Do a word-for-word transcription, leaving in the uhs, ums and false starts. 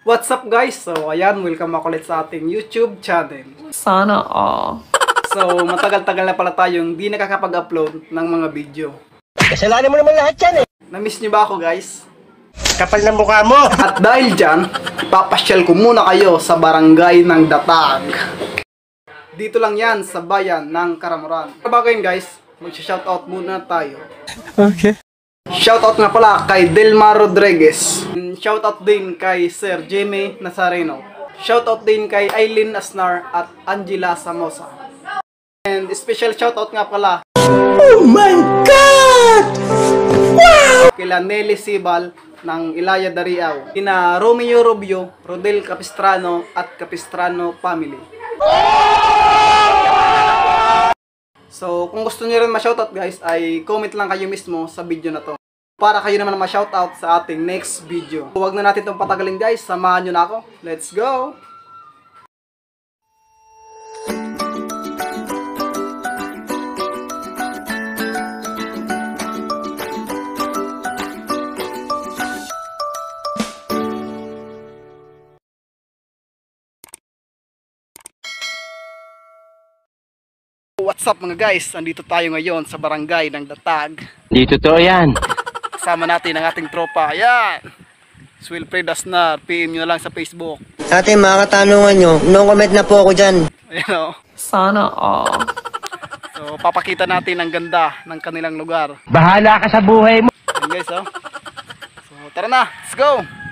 What's up guys? So ayan, welcome ako ulit sa ating YouTube channel. Sana all. So matagal-tagal na pala tayong di nakakapag-upload ng mga video. Kasalanan mo naman lahat yan eh. Na-miss nyo ba ako guys? Kapal ng mukha mo. At dahil dyan, ipapasyal ko muna kayo sa barangay ng Datag. Dito lang yan sa bayan ng Caramoran. Bago yun guys, mag-shoutout muna tayo. Okay. Shoutout nga pala kay Delma Rodriguez. Shoutout din kay Sir Jimmy Nazareno. Shoutout din kay Aileen Asnar at Angela Samosa. And special shoutout nga pala. Oh my God! Wow! Kila Nelly Sibal ng Ilaya Dariao. Kina Romeo Rubio, Rodel Capistrano at Capistrano family. So, kung gusto niyo rin ma-shoutout guys, ay comment lang kayo mismo sa video na to. Para kayo naman ma-shoutout sa ating next video. Huwag na natin itong patagalin guys, samahan nyo na ako. Let's go! What's up mga guys? Andito tayo ngayon sa barangay ng Datag. Dito to yan. Kasama natin ang ating tropa. Ayan! Wilfred Asnar, P M nyo lang sa Facebook. Sa ating mga katanungan nyo, no comment na po ako dyan. Ayan o. Sana all. So, papakita natin ang ganda ng kanilang lugar. Bahala ka sa buhay mo. Ayan guys o. So, tara na! Let's go!